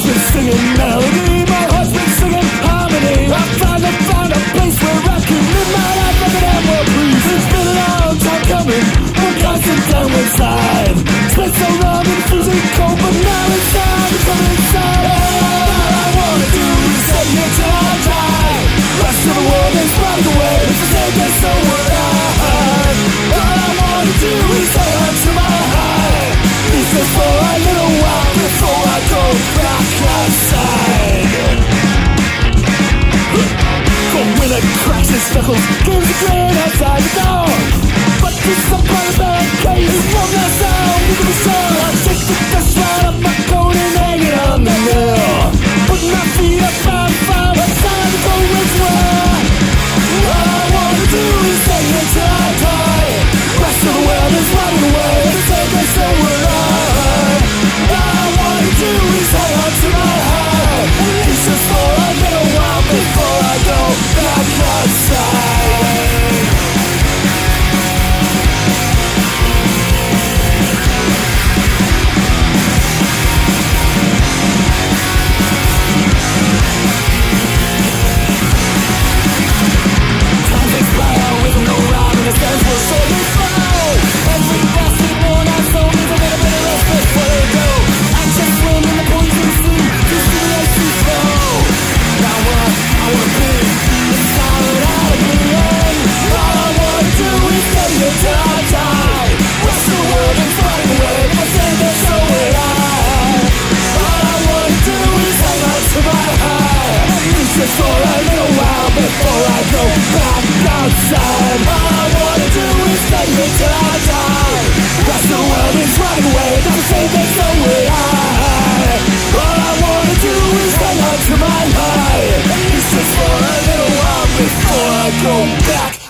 heart's been singing melody, my heart's been singing harmony. I finally found a place where I can live my life like an animal breeze. It's been a long time coming, I'm constant downward slide. Spent so long in freezing cold, but now it's time to come inside. All I wanna do is stay here till I die. Rest of the world is running away, it's the same day, so would I. All I wanna do is hold on to my high. It's just for a little while before I go back outside. From when it cracks its knuckles, gives a grin outside the door. But there's some part of that case is from that sound. Look at the sun, I shake the dust right up my coat and hang it on the nail. Put my feet up on fire, it's time to go elsewhere. All I wanna do is stay here till I die. Rest of the world is running away, it's same day, so will I. All I wanna do is hang on to my high. It's just for a little while before I go back outside. Time takes fire with no rhyme, and the sands will surely fall. Every bastard worn out soul needs a little bit of respite before they go. I just swim in the poison sea, just to the icy flow. Now what I wanna be is solid out of the end. All I wanna do is stay here till I die. Rest of the world is running away, if I stay there, so will I. All I wanna do is hang on to my high. It's just for a little while before I go back outside. All I wanna do is stay here till I die. Rest of the world is running away, if I stay there, so will I. All I wanna do is hang on to my high. It's just for a little while before I go back